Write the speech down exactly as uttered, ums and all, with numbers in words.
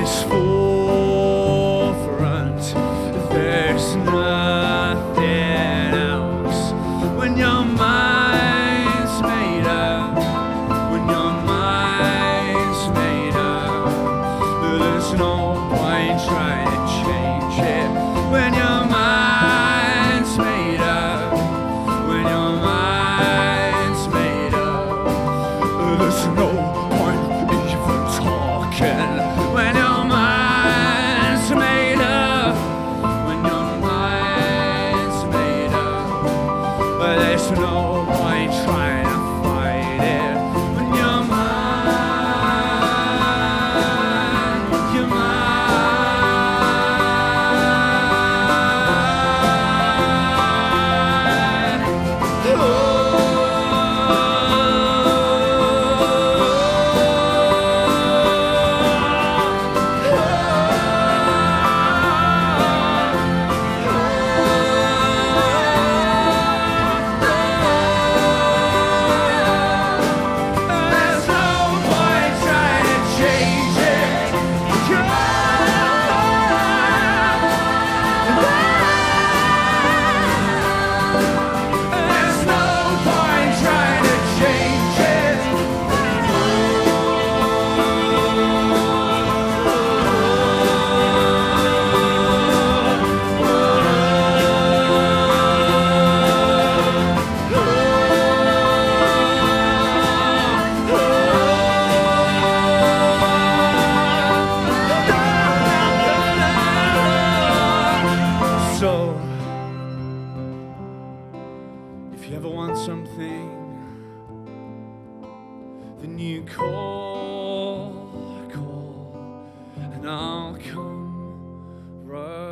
this forefront. There's nothing else when your mind's made up. When your mind's made up, there's no point trying to change it. When your mind's made up, when your mind's made up, there's no point even talking. When your mind's made up, when your mind's made up, there's no point trying to fight it. When your mind, your mind, oh. There's no point trying to change it. There's no point trying to change it. So, if you ever want something, then you call, call, and I'll come right.